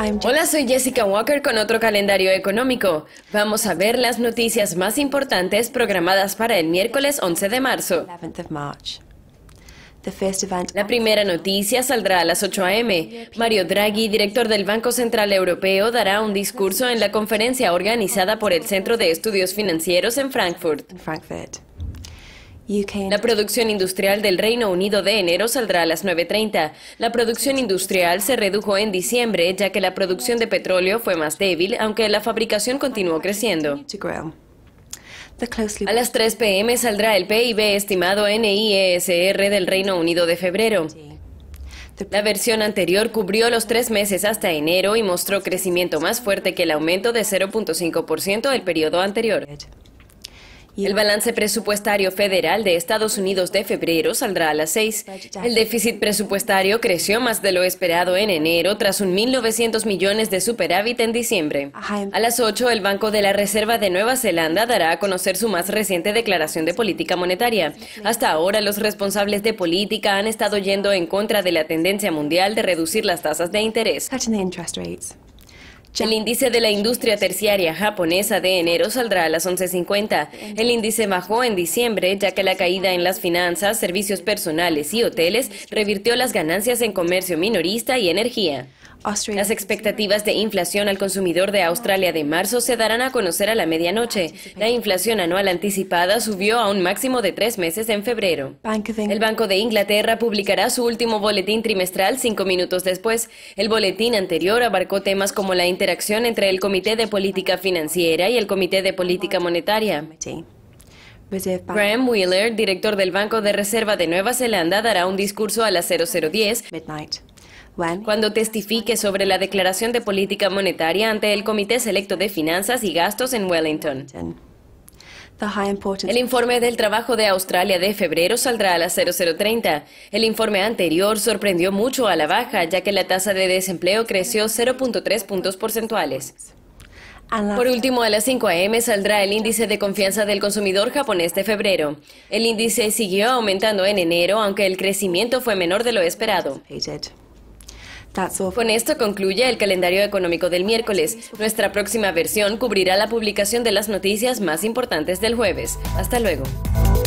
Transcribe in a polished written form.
Hola, soy Jessica Walker con otro calendario económico. Vamos a ver las noticias más importantes programadas para el miércoles 11 de marzo. La primera noticia saldrá a las 8 a.m. Mario Draghi, director del Banco Central Europeo, dará un discurso en la conferencia organizada por el Centro de Estudios Financieros en Frankfurt. La producción industrial del Reino Unido de enero saldrá a las 9:30. La producción industrial se redujo en diciembre, ya que la producción de petróleo fue más débil, aunque la fabricación continuó creciendo. A las 3 p.m. saldrá el PIB estimado NIESR del Reino Unido de febrero. La versión anterior cubrió los 3 meses hasta enero y mostró crecimiento más fuerte que el aumento de 0.5% del periodo anterior. El balance presupuestario federal de Estados Unidos de febrero saldrá a las 6. El déficit presupuestario creció más de lo esperado en enero tras un 1.900 millones de superávit en diciembre. A las 8, el Banco de la Reserva de Nueva Zelanda dará a conocer su más reciente declaración de política monetaria. Hasta ahora, los responsables de política han estado yendo en contra de la tendencia mundial de reducir las tasas de interés. El índice de la industria terciaria japonesa de enero saldrá a las 11:50. El índice bajó en diciembre, ya que la caída en las finanzas, servicios personales y hoteles revirtió las ganancias en comercio minorista y energía. Las expectativas de inflación al consumidor de Australia de marzo se darán a conocer a la medianoche. La inflación anual anticipada subió a un máximo de 3 meses en febrero. El Banco de Inglaterra publicará su último boletín trimestral 5 minutos después. El boletín anterior abarcó temas como la interacción entre el Comité de Política Financiera y el Comité de Política Monetaria. Graham Wheeler, director del Banco de Reserva de Nueva Zelanda, dará un discurso a las 00:10. Cuando testifique sobre la declaración de política monetaria ante el Comité Selecto de Finanzas y Gastos en Wellington. El informe del trabajo de Australia de febrero saldrá a las 00:30. El informe anterior sorprendió mucho a la baja, ya que la tasa de desempleo creció 0.3 puntos porcentuales. Por último, a las 5 a.m. saldrá el índice de confianza del consumidor japonés de febrero. El índice siguió aumentando en enero, aunque el crecimiento fue menor de lo esperado. Con esto concluye el calendario económico del miércoles. Nuestra próxima versión cubrirá la publicación de las noticias más importantes del jueves. Hasta luego.